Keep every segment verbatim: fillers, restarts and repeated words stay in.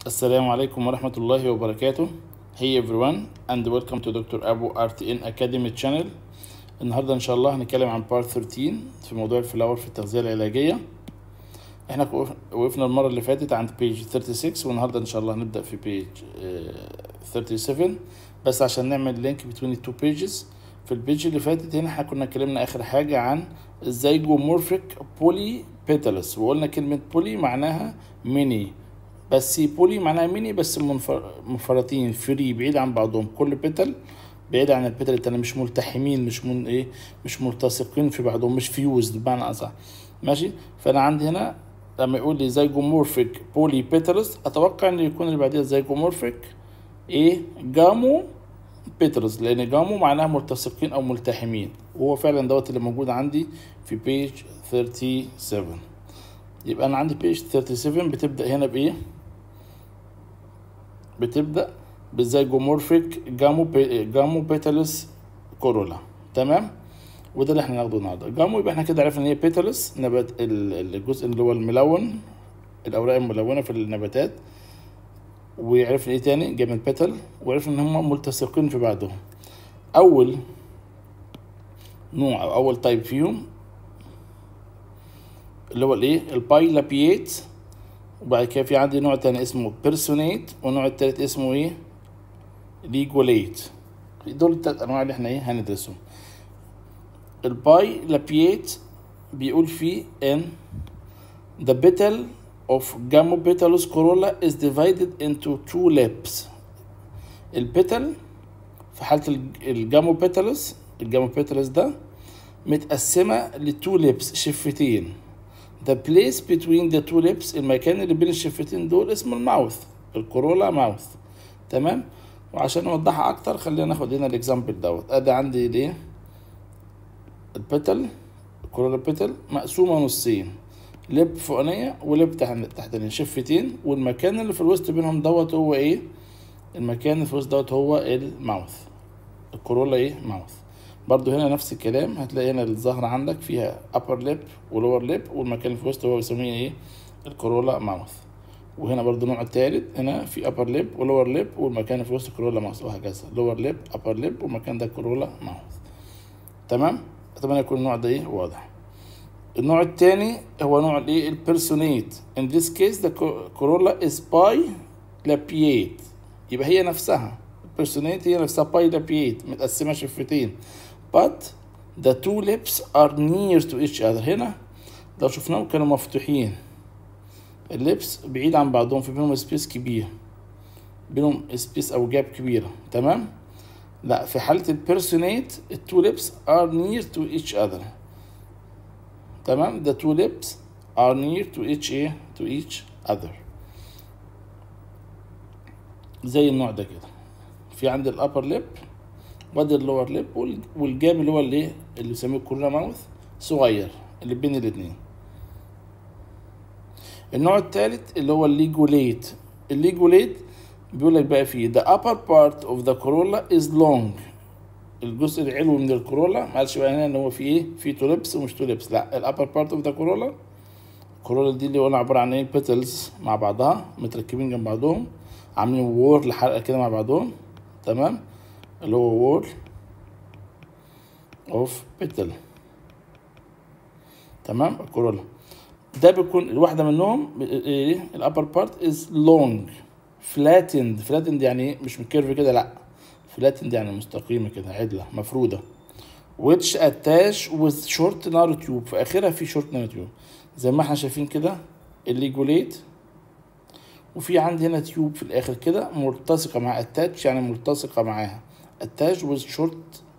السلام عليكم ورحمة الله وبركاته. Hey everyone and welcome to دكتور أبو ار تي ان Academy channel. النهاردة إن شاء الله هنتكلم عن part ثلاثة عشر في موضوع الفلاور في التغذية العلاجية. احنا وقفنا المرة اللي فاتت عند page ستة وثلاثين والنهاردة إن شاء الله هنبدأ في page سبعة وثلاثين، بس عشان نعمل لينك between the two pages. في البيج اللي فاتت هنا احنا كنا اتكلمنا آخر حاجة عن الزيجومورفيك بولي بيتالس، وقلنا كلمة بولي معناها ميني، بس بولي معناها ميني بس منفرطين فري بعيد عن بعضهم، كل بيتل بعيد عن البيتل التاني، مش ملتحمين، مش من ايه مش ملتصقين في بعضهم، مش فيوزد بمعنى اصح. ماشي، فانا عندي هنا لما يقول لي زيجومورفيك بولي بيتلس اتوقع ان يكون اللي بعديها زيجومورفيك ايه جامو بيتلس، لان جامو معناها ملتصقين او ملتحمين، وهو فعلا دوت اللي موجود عندي في بيج سبعة وثلاثين. يبقى انا عندي بيج سبعة وثلاثين بتبدا هنا بايه؟ بتبدا بالزيجومورفيك جامو بي... جامو بيتالس كورولا. تمام، وده اللي احنا هناخده النهارده. جامو يبقى احنا كده عرفنا ان هي بيتالس، نبات الجزء اللي هو الملون، الاوراق الملونه في النباتات. وعرفنا ايه تاني؟ جاي من بيتل، وعرفنا ان هم ملتصقين في بعضهم. اول نوع او اول تايب فيهم اللي هو الايه؟ البايلابيات. وبعد كده في عندي نوع تاني اسمه بيرسونيت، والنوع التالت اسمه ايه؟ ليجوليت. دول التلات انواع اللي احنا ايه هندرسهم. البايلابيات بيقول فيه ان the petal of Gamopetalus corolla is divided into two lobes. البيتل في حالة الجاموبيتالس الجاموبيتالس ده متقسمة لتو ليبس، شفتين. The place between the two lips، المكان اللي بين الشفتين دول اسمه الماوث، الكورولا ماوث. تمام، وعشان نوضحها اكتر خلينا ناخد هنا الاكزامبل دوت. ادي عندي ليه البيتل، الكورولا بيتل مقسومة نصين، لب فوقانية ولب تحتانية، شفتين، والمكان اللي في الوسط بينهم دوت هو ايه؟ المكان اللي في الوسط دوت هو الماوث، الكورولا ايه ماوث. برضو هنا نفس الكلام، هتلاقي هنا الزهرة عندك فيها upper lip و lower lip، والمكان اللي في الوسط هو بيسميه ايه؟ الكورولا ماوث. وهنا برضو النوع التالت، هنا في upper lip و lower lip، والمكان اللي في الوسط كورولا ماوث، وهكذا lower lip upper lip والمكان ده كورولا ماوث. تمام، اتمنى يكون النوع ده ايه واضح. النوع التاني هو نوع الايه؟ البيرسونيت. in this case the corolla is bilabiate، يبقى هي نفسها البيرسونيت هي نفسها bilabiate متقسمة شفتين، but the two lips are near to each other. هنا لو شفناهم كانوا مفتوحين، اللبس بعيد عن بعضهم، في بينهم سبيس كبير، بينهم سبيس او جاب كبيرة. تمام، لا في حالة البيرسونيت التو lips are near to each other. تمام، the two lips are near to each ايه to each other، زي النوع ده كده. في عندي الابر ليب وادي اللور ليب، والجاب اللي هو الايه اللي بيسموه الكورولا ماوث صغير اللي بين الاتنين. النوع التالت اللي هو الليجوليت. الليجوليت بيقول لك بقى فيه the upper part of the corolla is long، الجزء العلوي من الكورولا. معلش بقى هنا ان هو في ايه؟ في تو ليبس ومش تو ليبس، لا الابر بارت اوف ذا كورولا. الكورولا دي اللي قلنا عباره عن ايه؟ بيتلز مع بعضها متركبين جنب بعضهم، عاملين وور لحلقه كده مع بعضهم. تمام، اللي هو وور اوف بيتل. تمام، الكورولا ده بيكون الواحده منهم ايه؟ الابر بارت از لونج فلاتند. فلاتند يعني ايه؟ مش مكيرف كده، لا فلاتند يعني مستقيمه كده، عدله مفروده. which attach with short narrow tube، في اخرها في short narrow tube زي ما احنا شايفين كده الليجوليت. وفي عندي هنا تيوب في الاخر كده ملتصقه مع attach، يعني ملتصقه معاها attach with short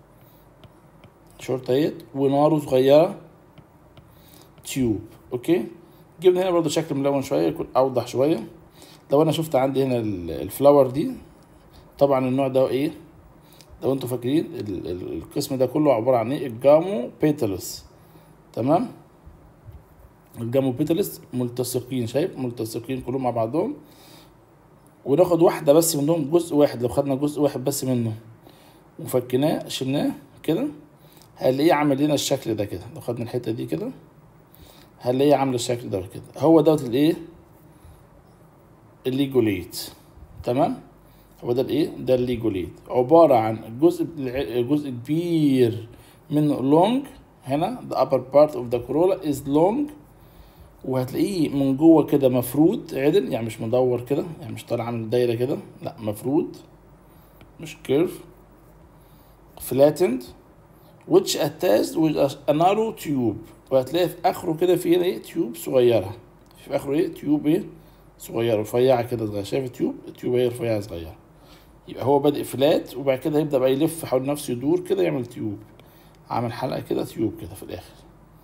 short اهيت ونارو صغيره تيوب. اوكي، جبنا هنا برضو شكل ملون شويه يكون اوضح شويه. لو انا شفت عندي هنا الفلاور دي، طبعا النوع ده ايه؟ لو انتوا فاكرين القسم ده كله عباره عن ايه؟ الجامو بيتالس. تمام، الجامو بيتالس ملتصقين، شايف ملتصقين كلهم مع بعضهم. وناخد واحده بس منهم، جزء واحد، لو خدنا جزء واحد بس منه وفكناه شلناه كده هنلاقيه عامل لنا الشكل ده كده. لو خدنا الحته دي كده هنلاقيه عامل الشكل ده كده. هو دوت الايه؟ الليجوليت. تمام، هو ده الايه؟ ده الليجوليت، عبارة عن جزء جزء كبير منه long. هنا the upper part of the corolla is long، وهتلاقيه من جوه كده مفرود عدل، يعني مش مدور كده، يعني مش طالع عامل دايرة كده، لا مفرود مش كيرف. flattened which attached with a narrow tube، وهتلاقي في اخره كده في ايه؟ تيوب صغيرة، في اخره ايه؟ تيوب ايه؟ صغيرة رفيعة كده صغيرة. شايف التيوب؟ التيوب هي رفيعة صغيرة. يبقى هو بادئ فلات، وبعد كده هيبدأ بقى يلف حول نفسه، يدور كده، يعمل تيوب، عامل حلقة كده، تيوب كده في الآخر،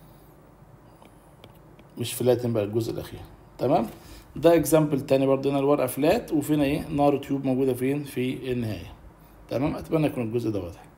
مش فلاتن بقى الجزء الأخير. تمام، ده اكزامبل تاني برضه. هنا الورقة فلات، وفينا ايه؟ نار تيوب موجودة فين؟ في النهاية. تمام، أتمنى يكون الجزء ده واضح.